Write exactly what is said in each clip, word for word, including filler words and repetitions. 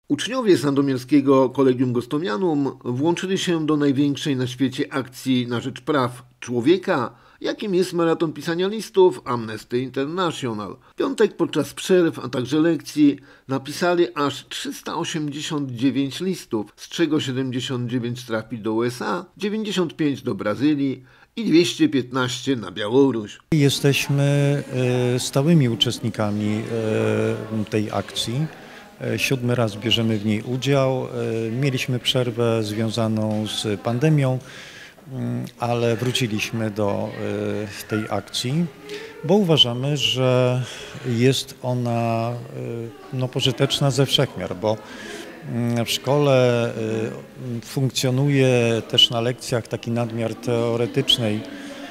Uczniowie Sandomierskiego Collegium Gostomianum włączyli się do największej na świecie akcji na rzecz praw człowieka, jakim jest maraton pisania listów Amnesty International. W piątek podczas przerw, a także lekcji napisali aż trzysta osiemdziesiąt dziewięć listów, z czego siedemdziesiąt dziewięć trafi do U S A, dziewięćdziesiąt pięć do Brazylii i dwieście piętnaście na Białoruś. Jesteśmy stałymi uczestnikami tej akcji. Siódmy raz bierzemy w niej udział. Mieliśmy przerwę związaną z pandemią, ale wróciliśmy do tej akcji, bo uważamy, że jest ona no, pożyteczna ze wszechmiar, bo w szkole funkcjonuje też na lekcjach taki nadmiar teoretycznej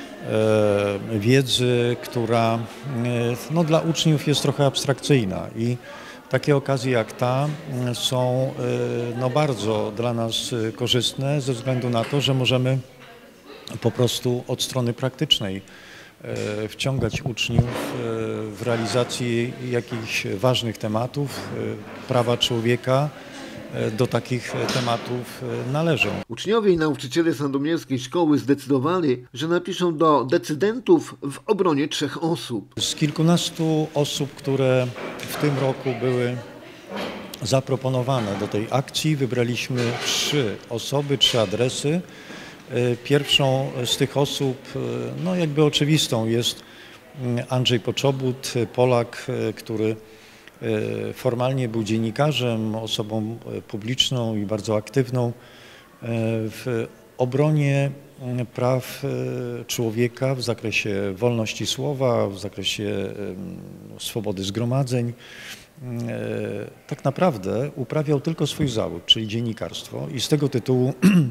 wiedzy, która no, dla uczniów jest trochę abstrakcyjna i takie okazje jak ta są no, bardzo dla nas korzystne ze względu na to, że możemy po prostu od strony praktycznej wciągać uczniów w realizację jakichś ważnych tematów, prawa człowieka. Do takich tematów należą. Uczniowie i nauczyciele sandomierskiej szkoły zdecydowali, że napiszą do decydentów w obronie trzech osób. Z kilkunastu osób, które w tym roku były zaproponowane do tej akcji, wybraliśmy trzy osoby, trzy adresy. Pierwszą z tych osób, no jakby oczywistą, jest Andrzej Poczobut, Polak, który formalnie był dziennikarzem, osobą publiczną i bardzo aktywną w obronie praw człowieka w zakresie wolności słowa, w zakresie swobody zgromadzeń. Tak naprawdę uprawiał tylko swój zawód, czyli dziennikarstwo, i z tego tytułu,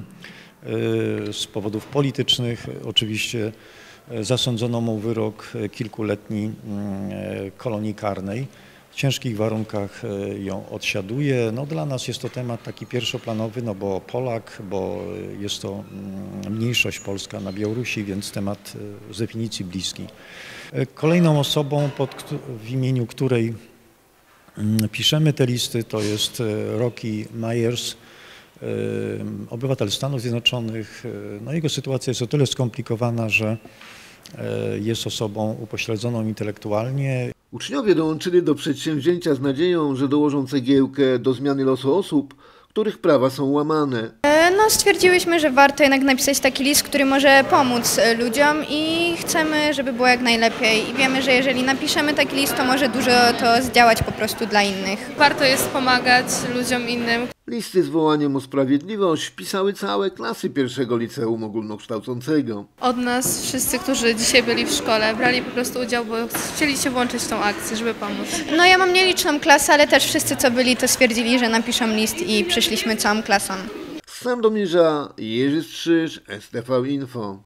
z powodów politycznych oczywiście, zasądzono mu wyrok kilkuletni kolonii karnej. W ciężkich warunkach ją odsiaduje. No, dla nas jest to temat taki pierwszoplanowy, no bo Polak, bo jest to mniejszość polska na Białorusi, więc temat z definicji bliski. Kolejną osobą, pod, w imieniu której piszemy te listy, to jest Rocky Myers, obywatel Stanów Zjednoczonych. No, jego sytuacja jest o tyle skomplikowana, że jest osobą upośledzoną intelektualnie. Uczniowie dołączyli do przedsięwzięcia z nadzieją, że dołożą cegiełkę do zmiany losu osób, których prawa są łamane. No, stwierdziłyśmy, że warto jednak napisać taki list, który może pomóc ludziom i chcemy, żeby było jak najlepiej. I wiemy, że jeżeli napiszemy taki list, to może dużo to zdziałać po prostu dla innych. Warto jest pomagać ludziom innym. Listy z wołaniem o sprawiedliwość pisały całe klasy pierwszego liceum ogólnokształcącego. Od nas wszyscy, którzy dzisiaj byli w szkole, brali po prostu udział, bo chcieli się włączyć w tą akcję, żeby pomóc. No, ja mam nieliczną klasę, ale też wszyscy, co byli, to stwierdzili, że napiszą list i przyszliśmy całą klasą. Z Sandomierza Jerzy Strzyż, S T V Info.